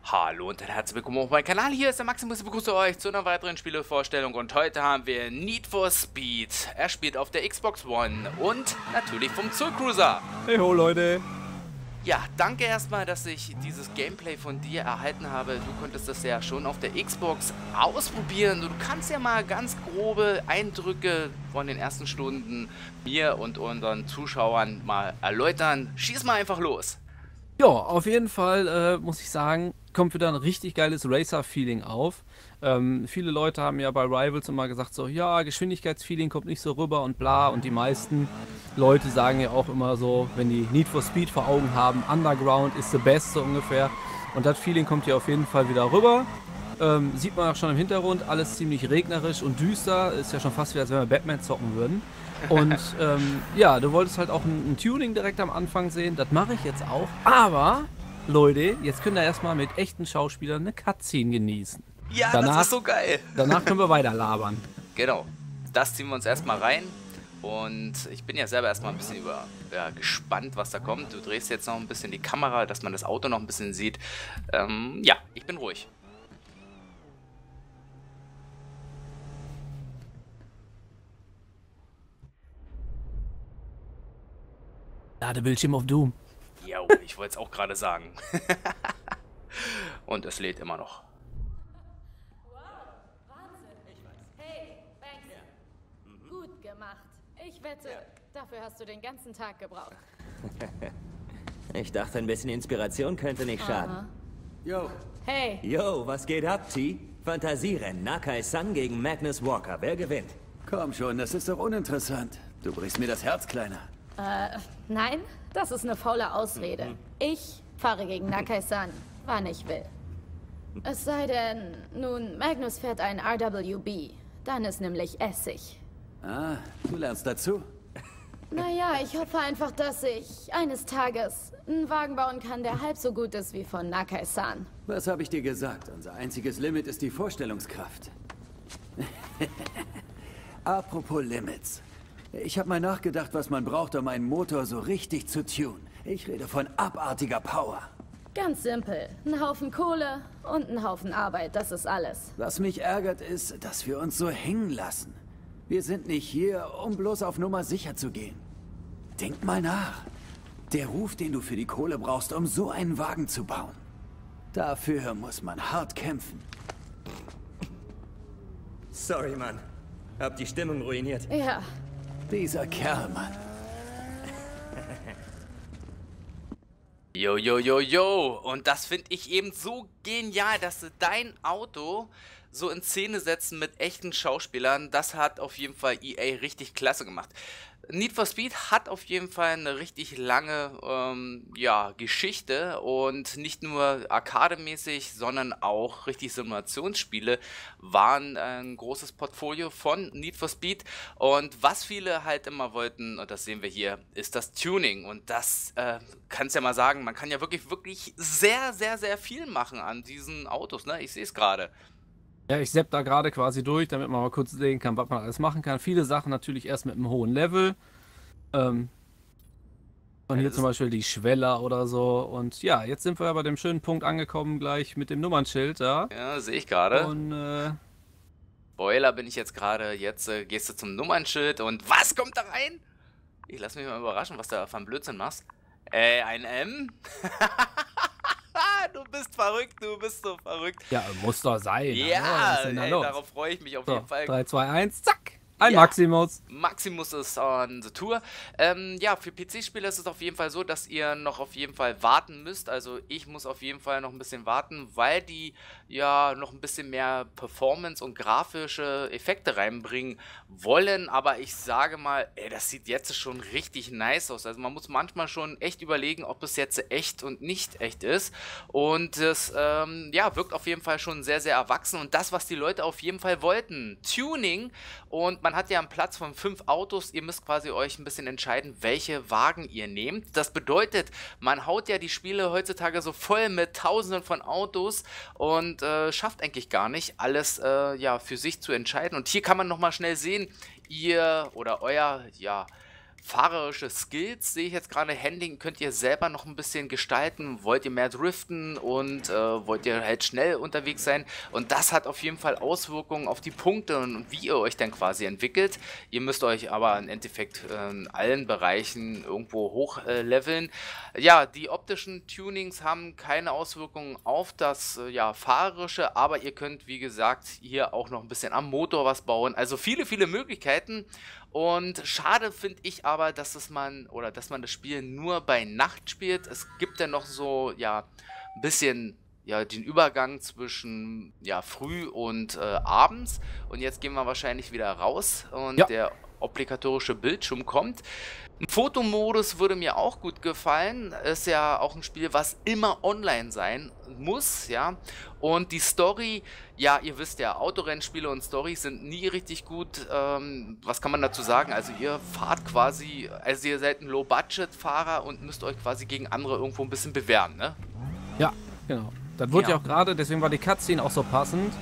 Hallo und herzlich willkommen auf meinem Kanal. Hier ist der Maximus, ich begrüße euch zu einer weiteren Spielevorstellung und heute haben wir Need for Speed. Er spielt auf der Xbox One und natürlich vom Soul Cruiser. Hey ho Leute! Ja, danke erstmal, dass ich dieses Gameplay von dir erhalten habe. Du konntest das ja schon auf der Xbox ausprobieren. Du kannst ja mal ganz grobe Eindrücke von den ersten Stunden mir und unseren Zuschauern mal erläutern. Schieß mal einfach los. Ja, auf jeden Fall muss ich sagen, kommt wieder ein richtig geiles Racer-Feeling auf. Viele Leute haben ja bei Rivals immer gesagt so, ja, Geschwindigkeitsfeeling kommt nicht so rüber und bla. Und die meisten Leute sagen ja auch immer so, wenn die Need for Speed vor Augen haben, Underground ist the best so ungefähr. Und das Feeling kommt hier auf jeden Fall wieder rüber. Sieht man auch schon im Hintergrund, alles ziemlich regnerisch und düster. Ist ja schon fast wie, als wenn wir Batman zocken würden. Und ja, du wolltest halt auch ein Tuning direkt am Anfang sehen. Das mache ich jetzt auch. Aber, Leute, jetzt könnt ihr erstmal mit echten Schauspielern eine Cutscene genießen. Ja, Danach, das ist so geil. Danach können wir weiter labern. Genau, das ziehen wir uns erstmal rein. Und ich bin ja selber erstmal ein bisschen gespannt, was da kommt. Du drehst jetzt noch ein bisschen die Kamera, dass man das Auto noch ein bisschen sieht. Ja, ich bin ruhig. Ladebildschirm auf Doom. Jo, ich wollte es auch gerade sagen. Und es lädt immer noch. Hey, Banks. Gut gemacht. Ich wette, dafür hast du den ganzen Tag gebraucht. Ich dachte, ein bisschen Inspiration könnte nicht schaden. Yo, Hey, Yo, was geht ab, T? Fantasierennen, Nakai-san gegen Magnus Walker. Wer gewinnt? komm schon, das ist doch uninteressant. Du brichst mir das Herz, Kleiner. nein, das ist eine faule Ausrede. Ich fahre gegen Nakai-san, wann ich will. Es sei denn, nun, Magnus fährt ein RWB. Dann ist nämlich Essig. Ah, du lernst dazu? Naja, ich hoffe einfach, dass ich eines Tages einen Wagen bauen kann, der halb so gut ist wie von Nakai-san. Was habe ich dir gesagt? Unser einziges Limit ist die Vorstellungskraft. Apropos Limits. Ich habe mal nachgedacht, was man braucht, um einen Motor so richtig zu tunen. Ich rede von abartiger Power. Ganz simpel. Ein Haufen Kohle und ein Haufen Arbeit, das ist alles. Was mich ärgert, ist, dass wir uns so hängen lassen. Wir sind nicht hier, um bloß auf Nummer sicher zu gehen. Denk mal nach. Der Ruf, den du für die Kohle brauchst, um so einen Wagen zu bauen. Dafür muss man hart kämpfen. Sorry, Mann. Hab die Stimmung ruiniert. Ja, Dieser Kerl, Mann. Jo, jo, jo, jo. Und das finde ich eben so genial, dass sie dein Auto so in Szene setzen mit echten Schauspielern. Das hat auf jeden Fall EA richtig klasse gemacht. Need for Speed hat auf jeden Fall eine richtig lange Geschichte und nicht nur arcademäßig, sondern auch richtig Simulationsspiele waren ein großes Portfolio von Need for Speed. Und was viele halt immer wollten, und das sehen wir hier, ist das Tuning. Und das kannst ja mal sagen, man kann ja wirklich sehr, sehr, sehr viel machen an diesen Autos. Ne? Ich sehe es gerade. Ja, ich sepp da gerade quasi durch, damit man mal kurz sehen kann, was man alles machen kann. Viele Sachen natürlich erst mit einem hohen Level. Und hier zum Beispiel die Schweller oder so. Und ja, jetzt sind wir ja bei dem schönen Punkt angekommen, gleich mit dem Nummernschild da. Ja, sehe ich gerade. Und Spoiler bin ich jetzt gerade. Jetzt gehst du zum Nummernschild und was kommt da rein? Ich lass mich mal überraschen, was du da von Blödsinn machst. Ein M? Du bist verrückt, du bist so verrückt. ja, muss doch sein. Ja, Was ist denn da ey, los? darauf freue ich mich auf So, jeden Fall. 3, 2, 1, zack! Ein Ja. Maximus. Maximus ist on the Tour. Ja, für PC-Spieler ist es auf jeden Fall so, dass ihr noch auf jeden Fall warten müsst. Also ich muss auf jeden Fall noch ein bisschen warten, weil die ja noch ein bisschen mehr Performance und grafische Effekte reinbringen wollen. Aber ich sage mal, ey, das sieht jetzt schon richtig nice aus. Also man muss manchmal schon echt überlegen, ob es jetzt echt und nicht echt ist. Und das wirkt auf jeden Fall schon sehr, sehr erwachsen. Und das, was die Leute auf jeden Fall wollten, Tuning. Und man hat ja einen Platz von 5 Autos. Ihr müsst quasi euch ein bisschen entscheiden, welche Wagen ihr nehmt. Das bedeutet, man haut ja die Spiele heutzutage so voll mit Tausenden von Autos und schafft eigentlich gar nicht, alles für sich zu entscheiden. Und hier kann man nochmal schnell sehen, ihr oder euer fahrerische Skills sehe ich jetzt gerade. Handling könnt ihr selber noch ein bisschen gestalten. Wollt ihr mehr driften und wollt ihr halt schnell unterwegs sein? Und das hat auf jeden Fall Auswirkungen auf die Punkte und wie ihr euch dann quasi entwickelt. Ihr müsst euch aber im Endeffekt in allen Bereichen irgendwo hochleveln. Ja, die optischen Tunings haben keine Auswirkungen auf das fahrerische, aber ihr könnt, wie gesagt, hier auch noch ein bisschen am Motor was bauen. Also viele, viele Möglichkeiten. Und schade finde ich aber, dass man das Spiel nur bei Nacht spielt. Es gibt ja noch so, ein bisschen, den Übergang zwischen, früh und abends. Und jetzt gehen wir wahrscheinlich wieder raus und der obligatorische Bildschirm kommt. Ein Fotomodus würde mir auch gut gefallen. Ist ja auch ein Spiel, was immer online sein muss, ja. Und die Story, ihr wisst ja, Autorennspiele und Storys sind nie richtig gut. Was kann man dazu sagen? Also ihr fahrt quasi, also ihr seid ein Low-Budget-Fahrer und müsst euch quasi gegen andere irgendwo ein bisschen bewähren, ne? Ja, genau. Das wurde ja auch gerade, deswegen war die Cutscene auch so passend.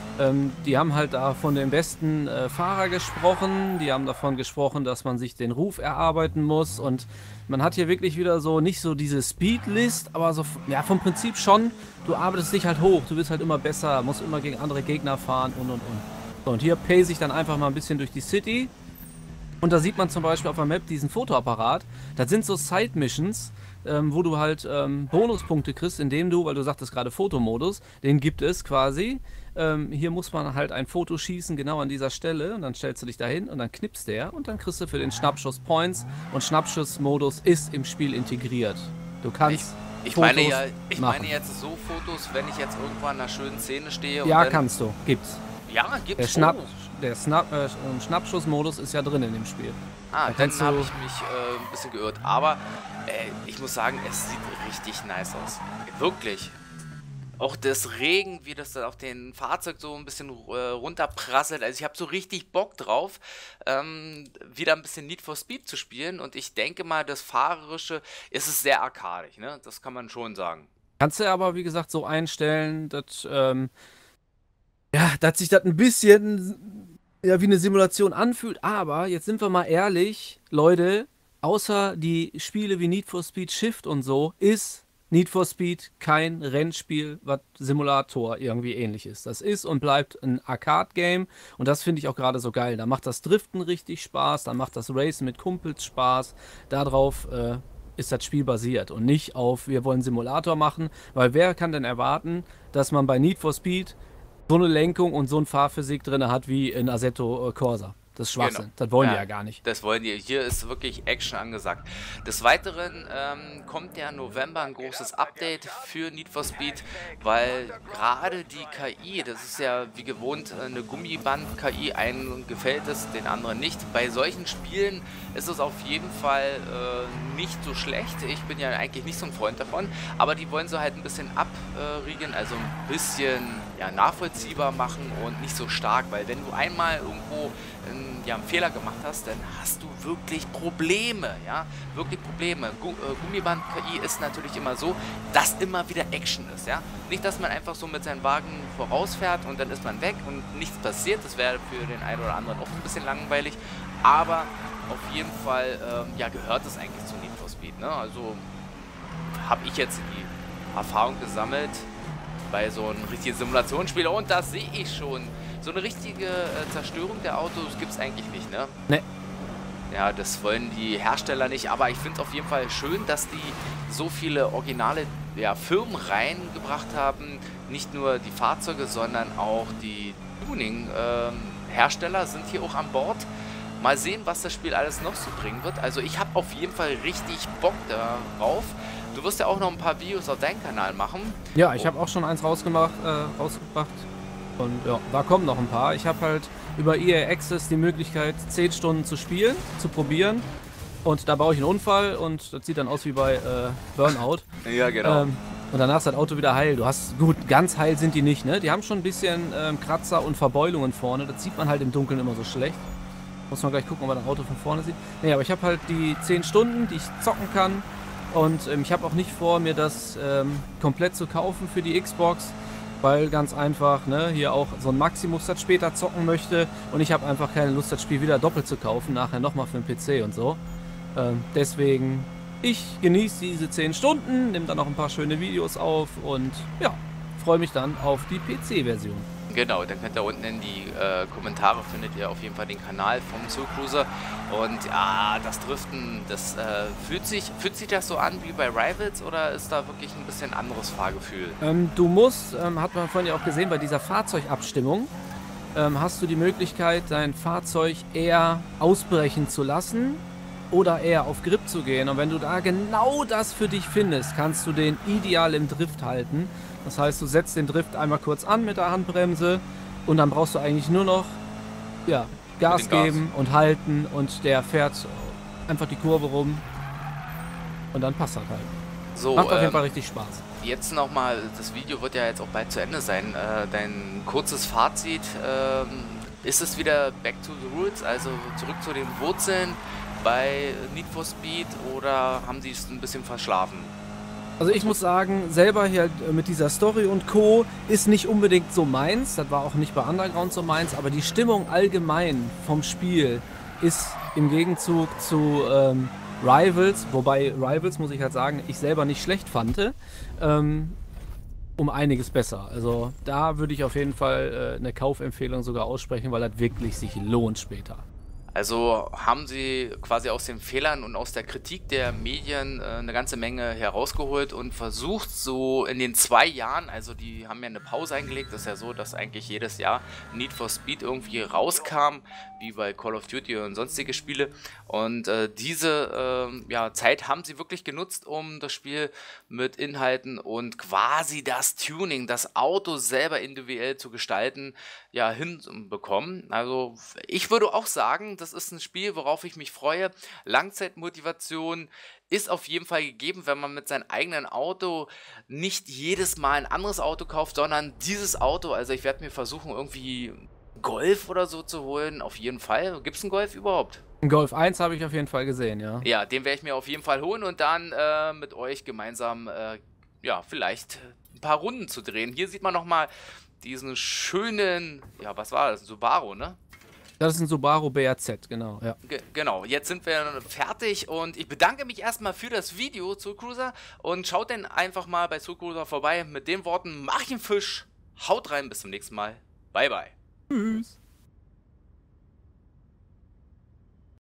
Die haben halt da von dem besten Fahrer gesprochen, die haben davon gesprochen, dass man sich den Ruf erarbeiten muss und man hat hier wirklich wieder so, nicht so diese Speedlist, aber so, vom Prinzip schon, du arbeitest dich halt hoch, du wirst halt immer besser, musst immer gegen andere Gegner fahren und. So, und hier pace ich dann einfach mal ein bisschen durch die City und da sieht man zum Beispiel auf der Map diesen Fotoapparat, das sind so Side-Missions, wo du halt Bonuspunkte kriegst, indem du, weil du sagtest gerade Fotomodus, den gibt es quasi. Hier muss man halt ein Foto schießen, genau an dieser Stelle und dann stellst du dich dahin und dann knipst der und dann kriegst du für den Schnappschuss Points und Schnappschussmodus ist im Spiel integriert. Du kannst Ich meine jetzt so Fotos, wenn ich jetzt irgendwo an einer schönen Szene stehe und dann kannst du, gibt's. Ja, gibt's. Der Schnappschussmodus ist ja drin in dem Spiel. Dann habe ich mich ein bisschen geirrt. Aber ich muss sagen, es sieht richtig nice aus. Wirklich. Auch das Regen, wie das dann auf den Fahrzeug so ein bisschen runterprasselt. Also ich habe so richtig Bock drauf, wieder ein bisschen Need for Speed zu spielen. Und ich denke mal, das Fahrerische ist es sehr arkadisch, ne? Das kann man schon sagen. Kannst du aber, wie gesagt, so einstellen, dass dass sich das ein bisschen wie eine Simulation anfühlt. Aber jetzt sind wir mal ehrlich, Leute, außer die Spiele wie Need for Speed Shift und so, ist Need for Speed kein Rennspiel, was Simulator irgendwie ähnlich ist. Das ist und bleibt ein Arcade-Game und das finde ich auch gerade so geil. Da macht das Driften richtig Spaß, da macht das Racen mit Kumpels Spaß. Darauf ist das Spiel basiert und nicht auf, wir wollen Simulator machen, weil wer kann denn erwarten, dass man bei Need for Speed so eine Lenkung und so eine Fahrphysik drin hat wie in Assetto Corsa. Das ist Schwachsinn. Genau. Das wollen die ja gar nicht. Das wollen die. Hier ist wirklich Action angesagt. Des Weiteren kommt ja im November ein großes Update für Need for Speed, weil gerade die KI, das ist ja wie gewohnt eine Gummiband-KI, einen gefällt es, den anderen nicht. Bei solchen Spielen ist es auf jeden Fall nicht so schlecht. Ich bin ja eigentlich nicht so ein Freund davon, aber die wollen so halt ein bisschen abriegeln, also ein bisschen nachvollziehbar machen und nicht so stark, weil wenn du einmal irgendwo einen Fehler gemacht hast, dann hast du wirklich Probleme, wirklich Probleme. Gummiband-KI ist natürlich immer so, dass immer wieder Action ist, Nicht, dass man einfach so mit seinem Wagen vorausfährt und dann ist man weg und nichts passiert, das wäre für den einen oder anderen auch ein bisschen langweilig, aber auf jeden Fall, gehört es eigentlich zu Need for Speed, ne? Also, habe ich jetzt die Erfahrung gesammelt bei so einem richtigen Simulationsspiel und das sehe ich schon. So eine richtige Zerstörung der Autos gibt es eigentlich nicht, ne? Ne. Ja, das wollen die Hersteller nicht, aber ich finde es auf jeden Fall schön, dass die so viele originale Firmen reingebracht haben. Nicht nur die Fahrzeuge, sondern auch die Tuning-Hersteller sind hier auch an Bord. Mal sehen, was das Spiel alles noch so bringen wird. Also ich habe auf jeden Fall richtig Bock darauf. Du wirst ja auch noch ein paar Videos auf deinem Kanal machen. Ja, ich habe auch schon eins rausgebracht. Und ja, da kommen noch ein paar. Ich habe halt über EA Access die Möglichkeit, 10 Stunden zu spielen, zu probieren. Und da baue ich einen Unfall und das sieht dann aus wie bei Burnout. Ja, genau. Und danach ist das Auto wieder heil. Gut, ganz heil sind die nicht, ne? Die haben schon ein bisschen Kratzer und Verbeulungen vorne. Das sieht man halt im Dunkeln immer so schlecht. Muss man gleich gucken, ob man das Auto von vorne sieht. Nee, aber ich habe halt die 10 Stunden, die ich zocken kann. Und ich habe auch nicht vor, mir das komplett zu kaufen für die Xbox. Weil ganz einfach, ne, hier auch so ein Maximus das später zocken möchte und ich habe einfach keine Lust, das Spiel wieder doppelt zu kaufen, nachher nochmal für den PC und so. Deswegen, ich genieße diese 10 Stunden, nehme dann noch ein paar schöne Videos auf und ja, freue mich dann auf die PC-Version. Genau, dann könnt ihr unten in die Kommentare findet ihr auf jeden Fall den Kanal vom Soul Cruiser. Und ja, das Driften, das fühlt sich das so an wie bei Rivals oder ist da wirklich ein bisschen anderes Fahrgefühl? Du musst, hat man vorhin ja auch gesehen, bei dieser Fahrzeugabstimmung, hast du die Möglichkeit, dein Fahrzeug eher ausbrechen zu lassen oder eher auf Grip zu gehen. Und wenn du da genau das für dich findest, kannst du den ideal im Drift halten. Das heißt, du setzt den Drift einmal kurz an mit der Handbremse und dann brauchst du eigentlich nur noch ja, Gas geben und halten und der fährt einfach die Kurve rum und dann passt das halt. So, macht auf jeden Fall richtig Spaß. Jetzt nochmal, das Video wird ja jetzt auch bald zu Ende sein. Dein kurzes Fazit, ist es wieder back to the roots, also zurück zu den Wurzeln bei Need for Speed oder haben sie es ein bisschen verschlafen? Also ich muss sagen, selber hier mit dieser Story und Co. ist nicht unbedingt so meins. Das war auch nicht bei Underground so meins. Aber die Stimmung allgemein vom Spiel ist im Gegenzug zu Rivals, wobei Rivals, muss ich halt sagen, ich selber nicht schlecht fand, um einiges besser. Also da würde ich auf jeden Fall eine Kaufempfehlung sogar aussprechen, weil das wirklich sich lohnt später. Also haben sie quasi aus den Fehlern und aus der Kritik der Medien eine ganze Menge herausgeholt und versucht so in den 2 Jahren, also die haben ja eine Pause eingelegt, das ist ja so, dass eigentlich jedes Jahr Need for Speed irgendwie rauskam, wie bei Call of Duty und sonstige Spiele. Und diese Zeit haben sie wirklich genutzt, um das Spiel mit Inhalten und quasi das Tuning, das Auto selber individuell zu gestalten, ja, hinbekommen. Also ich würde auch sagen, das ist ein Spiel, worauf ich mich freue. Langzeitmotivation ist auf jeden Fall gegeben, wenn man mit seinem eigenen Auto nicht jedes Mal ein anderes Auto kauft, sondern dieses Auto. Also ich werde mir versuchen, irgendwie Golf oder so zu holen. Auf jeden Fall. Gibt es einen Golf überhaupt? Ein Golf 1 habe ich auf jeden Fall gesehen, ja. Ja, den werde ich mir auf jeden Fall holen und dann mit euch gemeinsam, vielleicht ein paar Runden zu drehen. Hier sieht man nochmal diesen schönen, ja, was war das? Subaru, ne? Das ist ein Subaru BRZ, genau, ja. Genau, jetzt sind wir fertig und ich bedanke mich erstmal für das Video, Soul Cruiser, und schaut dann einfach mal bei Soul Cruiser vorbei mit den Worten, mach ihn Fisch, haut rein, bis zum nächsten Mal, bye bye. Tschüss.